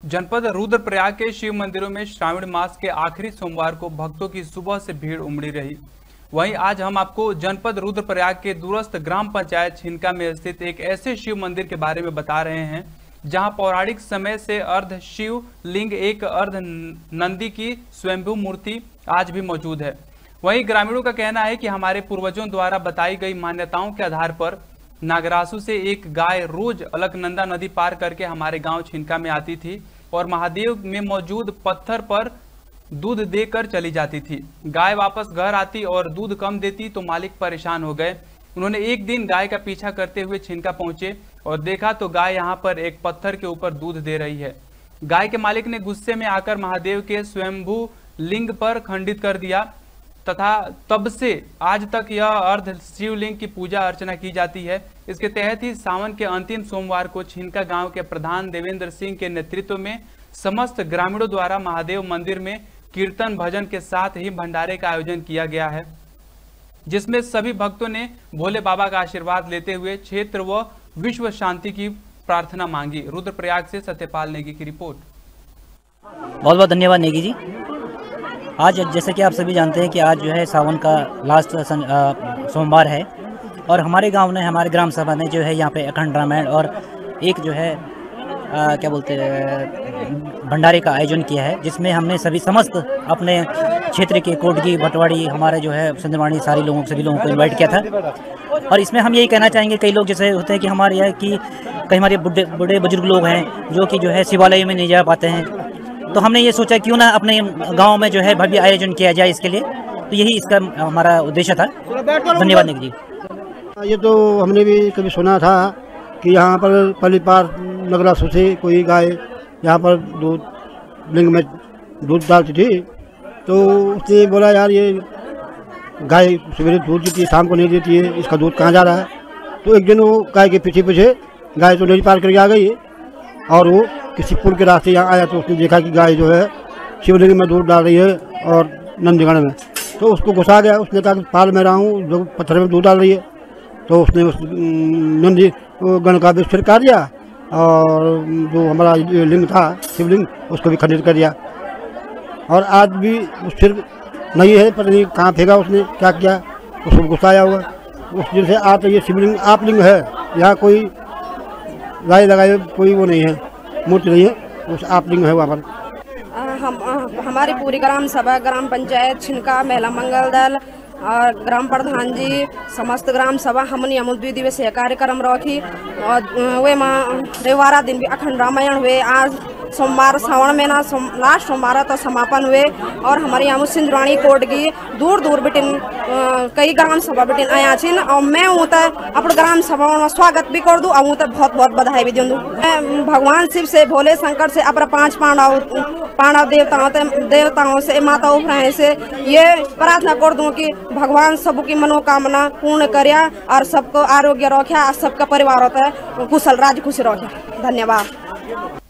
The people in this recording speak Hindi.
जनपद रुद्रप्रयाग के शिव मंदिरों में श्रावण मास के आखिरी सोमवार को भक्तों की सुबह से भीड़ उमड़ी रही। वहीं आज हम आपको जनपद रुद्रप्रयाग के दूरस्थ ग्राम पंचायत छिनका में स्थित एक ऐसे शिव मंदिर के बारे में बता रहे हैं जहां पौराणिक समय से अर्ध शिव लिंग एक अर्ध नंदी की स्वयंभू मूर्ति आज भी मौजूद है। वहीं ग्रामीणों का कहना है कि हमारे पूर्वजों द्वारा बताई गई मान्यताओं के आधार पर नागरासु से एक गाय रोज अलकनंदा नदी पार करके हमारे गांव छिनका में आती थी और महादेव में मौजूद पत्थर पर दूध देकर चली जाती थी। गाय वापस घर आती और दूध कम देती तो मालिक परेशान हो गए। उन्होंने एक दिन गाय का पीछा करते हुए छिनका पहुंचे और देखा तो गाय यहां पर एक पत्थर के ऊपर दूध दे रही है। गाय के मालिक ने गुस्से में आकर महादेव के स्वयंभू लिंग पर खंडित कर दिया तथा तब से आज तक यह अर्ध शिवलिंग की पूजा अर्चना की जाती है। इसके तहत ही सावन के अंतिम सोमवार को छिनका गांव के प्रधान देवेंद्र सिंह के नेतृत्व में समस्त ग्रामीणों द्वारा महादेव मंदिर में कीर्तन भजन के साथ ही भंडारे का आयोजन किया गया है, जिसमें सभी भक्तों ने भोले बाबा का आशीर्वाद लेते हुए क्षेत्र व विश्व शांति की प्रार्थना मांगी। रुद्रप्रयाग से सत्यपाल नेगी की रिपोर्ट। बहुत बहुत धन्यवाद नेगी जी। आज जैसे कि आप सभी जानते हैं कि आज जो है सावन का लास्ट सोमवार है और हमारे गांव ने, हमारे ग्राम सभा ने जो है यहाँ पे अखंड रामायण और एक जो है क्या बोलते हैं भंडारे का आयोजन किया है, जिसमें हमने सभी समस्त अपने क्षेत्र के कोटगी भटवाड़ी हमारे जो है सिंधवाड़ी सभी लोगों को इनवाइट किया था। और इसमें हम यही कहना चाहेंगे, कई लोग जैसे होते हैं कि हमारे यहाँ की कई हमारे बूढ़े बुजुर्ग लोग हैं जो कि जो है शिवालय में नहीं जा पाते हैं, तो हमने ये सोचा क्यों ना अपने गांव में जो है भव्य आयोजन किया जाए इसके लिए, तो यही इसका हमारा उद्देश्य था। धन्यवाद निक जी। ये तो हमने भी कभी सुना था कि यहाँ पर पहली बार नगरासु से कोई गाय यहाँ पर दूध लिंग में दूध डालती थी, तो उसने बोला यार ये गाय सवेरे दूध देती है, शाम को नहीं देती है, इसका दूध कहाँ जा रहा है। तो एक दिन वो गाय के पीछे पीछे गाय तो नदी पार करके आ गई और वो किसी पुल के रास्ते यहाँ आया तो उसने देखा कि गाय जो है शिवलिंग में दूध डाल रही है और नंदीगढ़ में, तो उसको गुस्सा गया। उसने कहा पाल में रहा हूँ जो पत्थर में दूध डाल रही है, तो उसने उस नंदी गण का भी सिर काट दिया और जो हमारा लिंग था शिवलिंग उसको भी खंडित कर दिया। और आज भी सिर नहीं है, पता नहीं कहाँ फेंका उसने, क्या किया, उसको गुस्सा आया होगा। उस दिन से आज तो ये शिवलिंग आप लिंग है, यहाँ कोई राय लगाए कोई वो नहीं है, मूर्ति नहीं है, उस आप लिंग है वहाँ पर। हमारी पूरी ग्राम सभा, ग्राम पंचायत छिनका, महिला मंगल दल और ग्राम प्रधान जी, समस्त ग्राम सभा हमने 2 दिवसीय कार्यक्रम रखी और वे रविवार दिन भी अखंड रामायण हुए। आज सोमवार सावन महीना लास्ट सोमवार तो समापन हुए और हमारे यहाँ सिंधवाड़ी कोटगी दूर दूर बिटिन कई ग्राम सभा बिटिन आया छिन और मैं हूँ तो अपने ग्राम सभा में स्वागत भी कर दूँ और तो बहुत बहुत बधाई भी दूँ। मैं भगवान शिव से, भोले शंकर से, अपना 5 पांडव देवताओं से, माताओं से ये प्रार्थना कर दूँ कि भगवान सबकी मनोकामना पूर्ण करिया और सबको आरोग्य रखा और सबका परिवार होता है कुशल राज खुशी रखा। धन्यवाद।